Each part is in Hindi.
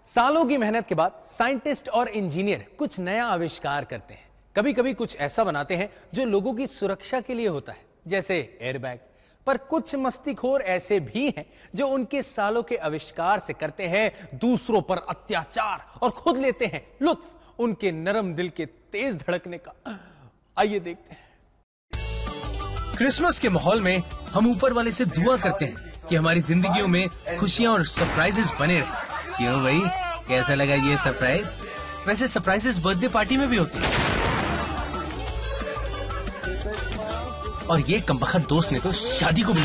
सालों की मेहनत के बाद साइंटिस्ट और इंजीनियर कुछ नया आविष्कार करते हैं। कभी कभी कुछ ऐसा बनाते हैं जो लोगों की सुरक्षा के लिए होता है, जैसे एयरबैग। पर कुछ मस्तीखोर ऐसे भी हैं जो उनके सालों के आविष्कार से करते हैं दूसरों पर अत्याचार और खुद लेते हैं लुत्फ उनके नरम दिल के तेज धड़कने का। आइए देखते हैं। क्रिसमस के माहौल में हम ऊपर वाले से दुआ करते हैं कि हमारी जिंदगियों में खुशियां और सरप्राइजेस बने रहे। क्यों भाई, कैसा लगा ये सरप्राइज? वैसे सरप्राइजेस बर्थडे पार्टी में भी होते हैं। और ये कमबख्त दोस्त ने तो शादी को भी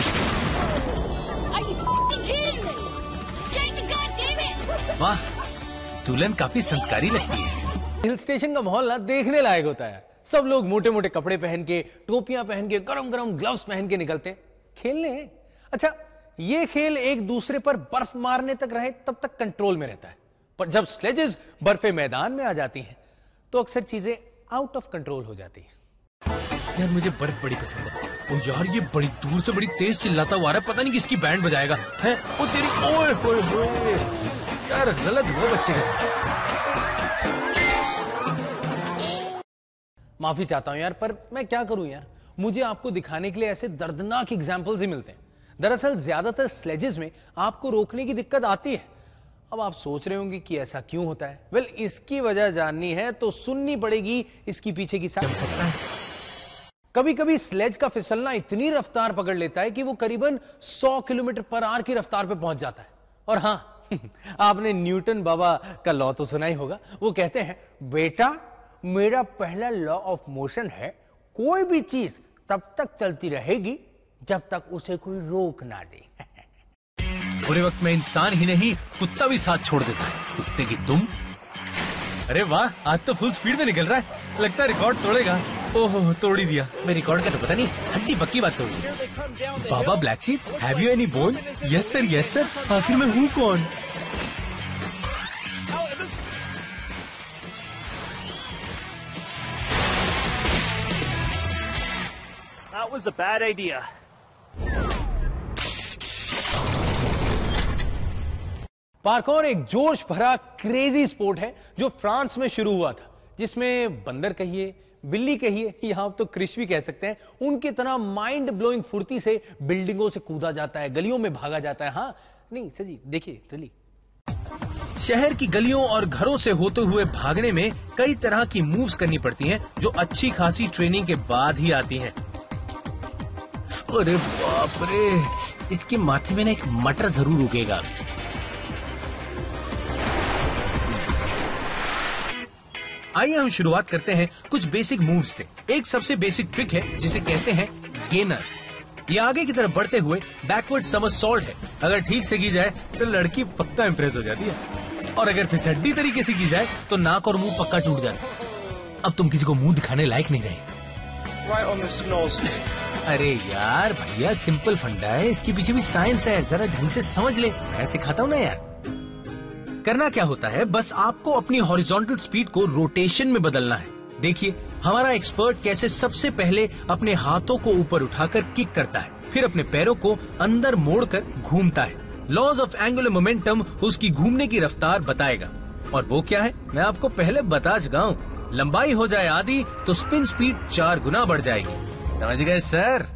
वाह, दुल्हन काफी संस्कारी लगती है। हिल स्टेशन का माहौल ना देखने लायक होता है। सब लोग मोटे मोटे कपड़े पहन के, टोपियां पहन के, गरम गरम ग्लव्स पहन के निकलते हैं खेलने। अच्छा, ये खेल एक दूसरे पर बर्फ मारने तक रहे तब तक कंट्रोल में रहता है, पर जब स्लेजेस बर्फे मैदान में आ जाती हैं तो अक्सर चीजें आउट ऑफ कंट्रोल हो जाती हैं। यार मुझे बर्फ बड़ी पसंद है। ओ यार, ये बड़ी दूर से बड़ी तेज चिल्लाता हुआ आ रहा है, पता नहीं किसकी बैंड बजाएगा है। ओ तेरी, ओए होए होए, यार गलत हुआ बच्चे के साथ। माफी चाहता हूं यार, पर मैं क्या करूं यार, मुझे आपको दिखाने के लिए ऐसे दर्दनाक एग्जाम्पल्स ही मिलते हैं। दरअसल ज्यादातर स्लेजेस में आपको रोकने की दिक्कत आती है। अब आप सोच रहे होंगे कि ऐसा क्यों होता है। वेल, इसकी वजह जाननी है तो सुननी पड़ेगी इसकी पीछे की साइड। कभी कभी स्लेज का फिसलना इतनी रफ्तार पकड़ लेता है कि वो करीबन 100 किलोमीटर पर आवर की रफ्तार पे पहुंच जाता है। और हाँ, आपने न्यूटन बाबा का लॉ तो सुना ही होगा। वो कहते हैं, बेटा मेरा पहला लॉ ऑफ मोशन है, कोई भी चीज तब तक चलती रहेगी जब तक उसे कोई रोक ना दे। बुरे वक्त में इंसान ही नहीं, कुत्ता भी साथ छोड़ देता है। कुत्ते की तुम। अरे वाह, आज तो फुल स्पीड में निकल रहा है, लगता है रिकॉर्ड तोड़ेगा। ओहो, तोड़ ही दिया। मैं रिकॉर्ड का तो पता नहीं, हड्डी पक्की बात तोड़ी। Baba black sheep, have you any bone? Yes sir, yes sir. आखिर मैं हूँ कौन? That was a bad idea. Parkour एक जोश भरा क्रेजी स्पोर्ट है जो फ्रांस में शुरू हुआ था, जिसमें बंदर कहिए, बिल्ली कहिए, या आप तो क्रिश भी कह सकते हैं, उनकी तरह माइंड ब्लोइंग फुर्ती से बिल्डिंगों से कूदा जाता है, गलियों में भागा जाता है। हाँ नहीं सजी, देखिए रली। शहर की गलियों और घरों से होते हुए भागने में कई तरह की मूव्स करनी पड़ती हैं, जो अच्छी खासी ट्रेनिंग के बाद ही आती हैं। अरे बाप रे, इसके माथे में ना एक मटर जरूर उगेगा। आइए हम शुरुआत करते हैं कुछ बेसिक मूव्स से। एक सबसे बेसिक ट्रिक है जिसे कहते हैं गेनर। ये आगे की तरफ बढ़ते हुए बैकवर्ड समरसॉल्ट है। अगर ठीक से की जाए तो लड़की पक्का इंप्रेस हो जाती है, और अगर फिसड्डी तरीके से की जाए तो नाक और मुंह पक्का टूट जाता है। अब तुम किसी को मुंह दिखाने लायक नहीं रहे। Right on the nose. अरे यार भैया, सिंपल फंडा है, इसके पीछे भी साइंस है, जरा ढंग से समझ ले। मैं सिखाता हूँ ना यार। करना क्या होता है, बस आपको अपनी हॉरिजॉन्टल स्पीड को रोटेशन में बदलना है। देखिए हमारा एक्सपर्ट कैसे सबसे पहले अपने हाथों को ऊपर उठाकर किक करता है, फिर अपने पैरों को अंदर मोड़कर घूमता है। लॉज ऑफ एंगुलर मोमेंटम उसकी घूमने की रफ्तार बताएगा। और वो क्या है, मैं आपको पहले बता चुका हूँ। लंबाई हो जाए आधी तो स्पिन स्पीड 4 गुना बढ़ जाएगी। समझ गए सर?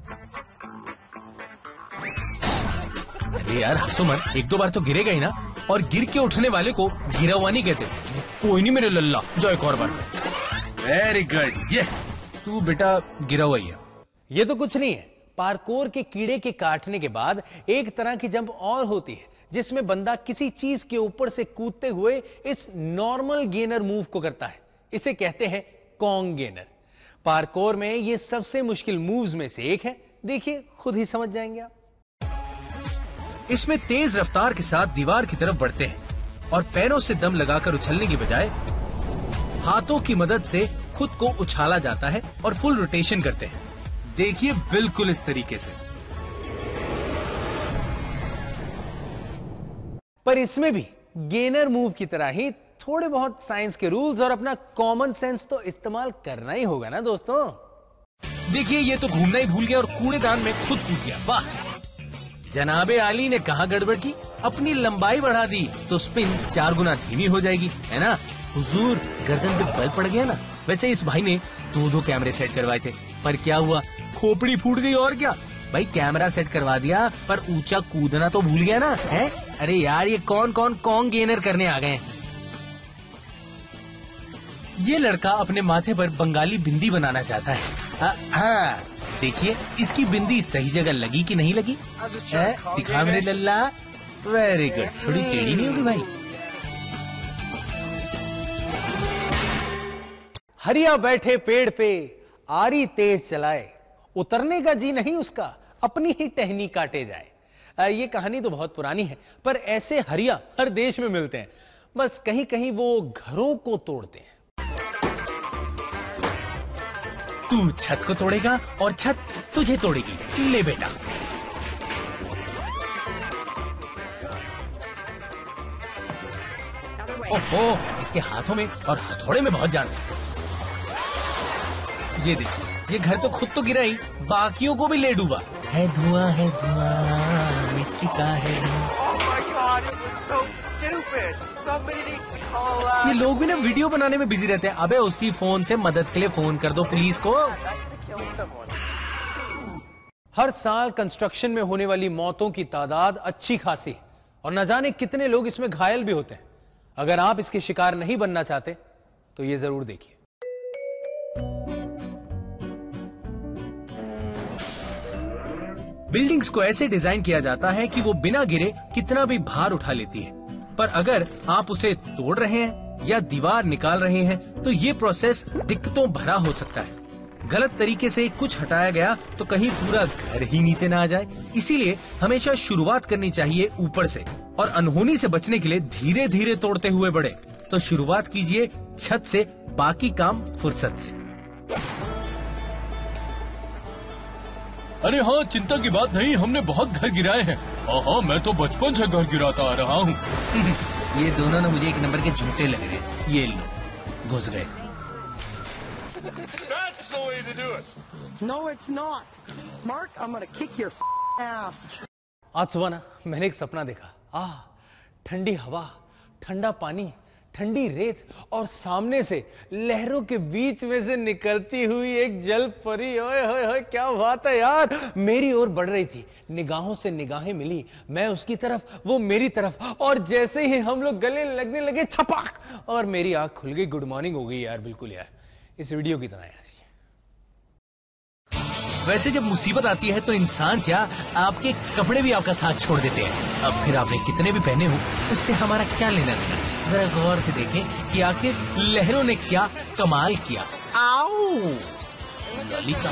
अरे यार हंसो मत, एक दो बार तो गिरेगा ही ना। और गिर के उठने वाले को गिरा हुआ नहीं कहते। कोई नहीं मेरे लल्ला, जाओ एक और बार। वेरी गुड, ये तू बेटा गिरा हुआ ही है। ये तो कुछ नहीं है, पार्कोर के कीड़े के काटने के बाद एक तरह की जंप और होती है, जिसमें बंदा किसी चीज के ऊपर से कूदते हुए इस नॉर्मल गेनर मूव को करता है। इसे कहते हैं कॉन्ग गेनर। पार्कोर में ये सबसे मुश्किल मूव्स में से एक है। देखिए खुद ही समझ जाएंगे आप। इसमें तेज रफ्तार के साथ दीवार की तरफ बढ़ते हैं और पैरों से दम लगाकर उछलने की बजाय हाथों की मदद से खुद को उछाला जाता है और फुल रोटेशन करते हैं। देखिए बिल्कुल इस तरीके से। पर इसमें भी गेनर मूव की तरह ही थोड़े बहुत साइंस के रूल्स और अपना कॉमन सेंस तो इस्तेमाल करना ही होगा ना दोस्तों। देखिए ये तो घूमना ही भूल गया और कूड़ेदान में खुद कूद गया। वाह, जनाबे आली ने कहा गड़बड़ की, अपनी लंबाई बढ़ा दी तो स्पिन 4 गुना धीमी हो जाएगी, है ना? हुजूर, गर्दन पे बल पड़ गया ना। वैसे इस भाई ने 2 कैमरे सेट करवाए थे, पर क्या हुआ, खोपड़ी फूट गई। और क्या भाई, कैमरा सेट करवा दिया पर ऊंचा कूदना तो भूल गया ना, है? अरे यार, ये कौन गेनर करने आ गए। ये लड़का अपने माथे पर बंगाली बिंदी बनाना चाहता है। हाँ, देखिए इसकी बिंदी सही जगह लगी कि नहीं लगी? दिखा मेरे लल्ला, वेरी गुड। थोड़ी टेढ़ी नहीं होगी भाई? हरिया बैठे पेड़ पे, आरी तेज चलाए, उतरने का जी नहीं उसका, अपनी ही टहनी काटे जाए। ये कहानी तो बहुत पुरानी है, पर ऐसे हरिया हर देश में मिलते हैं, बस कहीं कहीं वो घरों को तोड़ते हैं। तू छत को तोड़ेगा और छत तुझे तोड़ेगी। ले बेटा। ओहो, इसके हाथों में और हथौड़े में बहुत जान है। ये देखिए, ये घर तो खुद तो गिरा ही, बाकियों को भी ले डूबा। है धुआं मिट्टी का है। ये लोग भी ना वीडियो बनाने में बिजी रहते हैं। अबे उसी फोन से मदद के लिए फोन कर दो पुलिस को। हर साल कंस्ट्रक्शन में होने वाली मौतों की तादाद अच्छी खासी है, और न जाने कितने लोग इसमें घायल भी होते हैं। अगर आप इसके शिकार नहीं बनना चाहते तो ये जरूर देखिए। बिल्डिंग्स को ऐसे डिजाइन किया जाता है कि वो बिना गिरे कितना भी भार उठा लेती है, पर अगर आप उसे तोड़ रहे हैं या दीवार निकाल रहे हैं तो ये प्रोसेस दिक्कतों भरा हो सकता है। गलत तरीके से कुछ हटाया गया तो कहीं पूरा घर ही नीचे ना आ जाए। इसीलिए हमेशा शुरुआत करनी चाहिए ऊपर से, और अनहोनी से बचने के लिए धीरे धीरे तोड़ते हुए बढ़े। तो शुरुआत कीजिए छत से, बाकी काम फुर्सत से। अरे हाँ, चिंता की बात नहीं, हमने बहुत घर गिराए हैं। हाँ, मैं तो बचपन से घर गिराता आ रहा हूँ। ये दोनों ना मुझे एक नंबर के झूठे लग रहे। ये लो, घुस गए। That's the way to do it. No, it's not. Mark, I'm gonna kick your ass. आज सुबह ना मैंने एक सपना देखा। ठंडी हवा, ठंडा पानी, ठंडी रेत, और सामने से लहरों के बीच में से निकलती हुई एक जल परी। ओए होए होए, क्या बात है यार। मेरी ओर बढ़ रही थी, निगाहों से निगाहें मिली, मैं उसकी तरफ, वो मेरी तरफ, और जैसे ही हम लोग गले लगने लगे, छपाक, और मेरी आंख खुल गई। गुड मॉर्निंग हो गई यार, बिल्कुल यार, इस वीडियो की तरह यार। वैसे जब मुसीबत आती है तो इंसान क्या, आपके कपड़े भी आपका साथ छोड़ देते हैं। अब फिर आपने कितने भी पहने हो, उससे हमारा क्या लेना देना। जरा गौर से देखें कि आखिर लहरों ने क्या कमाल किया। आओ ललिता।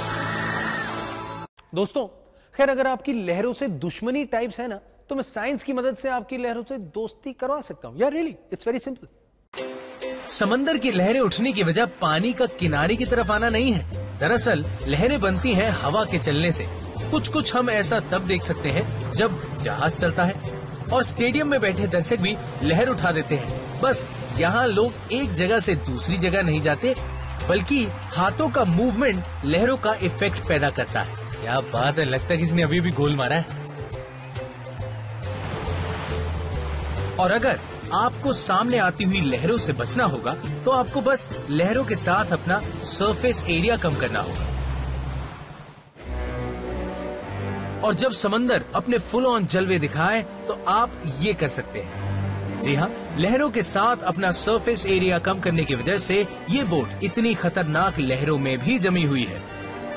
दोस्तों, खैर अगर आपकी लहरों से दुश्मनी टाइप्स है ना, तो मैं साइंस की मदद से आपकी लहरों से दोस्ती करवा सकता हूं यार। Really, it's very simple. समंदर की लहरें उठने की वजह पानी का किनारे की तरफ आना नहीं है। दरअसल लहरें बनती हैं हवा के चलने से। कुछ हम ऐसा तब देख सकते हैं जब जहाज चलता है, और स्टेडियम में बैठे दर्शक भी लहर उठा देते हैं। बस यहाँ लोग एक जगह से दूसरी जगह नहीं जाते, बल्कि हाथों का मूवमेंट लहरों का इफेक्ट पैदा करता है। क्या बात है, लगता है किसी ने अभी भी गोल मारा है। और अगर आपको सामने आती हुई लहरों से बचना होगा तो आपको बस लहरों के साथ अपना सरफेस एरिया कम करना होगा। और जब समंदर अपने फुल ऑन जलवे दिखाए तो आप ये कर सकते हैं। जी हाँ, लहरों के साथ अपना सरफेस एरिया कम करने की वजह से ये बोट इतनी खतरनाक लहरों में भी जमी हुई है।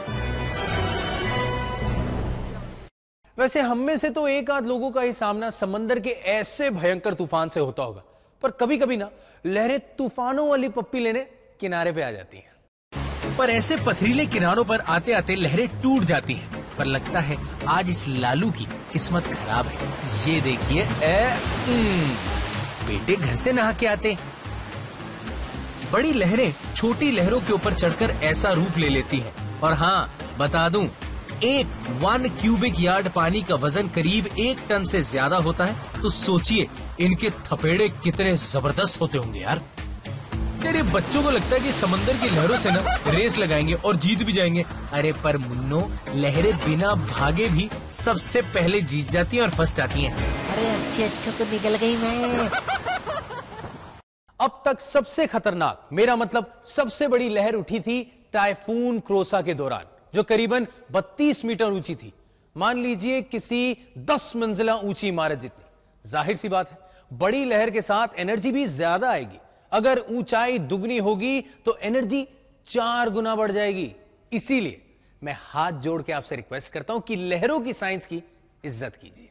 वैसे हम में से तो एक आध लोगों का ही सामना समंदर के ऐसे भयंकर तूफान से होता होगा, पर कभी कभी ना लहरें तूफानों वाली पप्पी लेने किनारे पे आ जाती हैं। पर ऐसे पथरीले किनारों पर आते आते लहरें टूट जाती हैं। पर लगता है आज इस लालू की किस्मत खराब है। ये देखिए, बेटे घर से नहा के आते। बड़ी लहरें छोटी लहरों के ऊपर चढ़कर ऐसा रूप ले लेती हैं। और हाँ, बता दूं, 1 क्यूबिक यार्ड पानी का वजन करीब 1 टन से ज्यादा होता है। तो सोचिए इनके थपेड़े कितने जबरदस्त होते होंगे यार। तेरे बच्चों को लगता है कि समंदर की लहरों से ना रेस लगाएंगे और जीत भी जाएंगे। अरे पर मुन्नो, लहरें बिना भागे भी सबसे पहले जीत जाती हैं और फर्स्ट आती हैं। अरे अच्छे तो निकल गई मैं। अब तक सबसे खतरनाक, मेरा मतलब सबसे बड़ी लहर उठी थी टाइफून क्रोसा के दौरान, जो करीबन 32 मीटर ऊंची थी। मान लीजिए किसी 10 मंजिला ऊंची इमारत जितनी। जाहिर सी बात है, बड़ी लहर के साथ एनर्जी भी ज्यादा आएगी। अगर ऊंचाई दुगनी होगी तो एनर्जी 4 गुना बढ़ जाएगी। इसीलिए मैं हाथ जोड़ के आपसे रिक्वेस्ट करता हूं कि लहरों की साइंस की इज्जत कीजिए।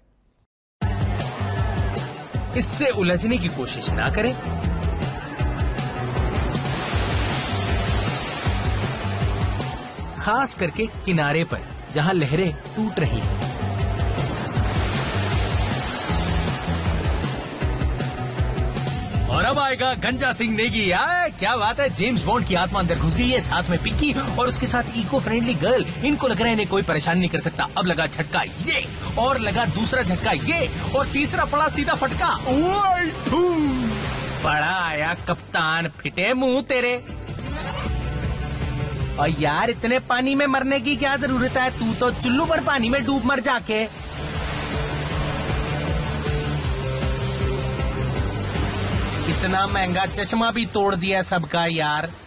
इससे उलझने की कोशिश ना करें। खास करके किनारे पर जहां लहरें टूट रही हैं। और अब आएगा गंजा सिंह नेगी। क्या बात है, जेम्स बॉन्ड की आत्मा अंदर घुस गई है, साथ में पिक्की और उसके साथ इको फ्रेंडली गर्ल। इनको लग रहा है इन्हें कोई परेशान नहीं कर सकता। अब लगा झटका ये, और लगा दूसरा झटका ये, और तीसरा पड़ा सीधा फटका। बड़ा आया कप्तान, फिटे मुंह तेरे। और यार इतने पानी में मरने की क्या जरूरत है, तू तो चुल्लू पर पानी में डूब मर जाके। इतना महंगा चश्मा भी तोड़ दिया सबका यार।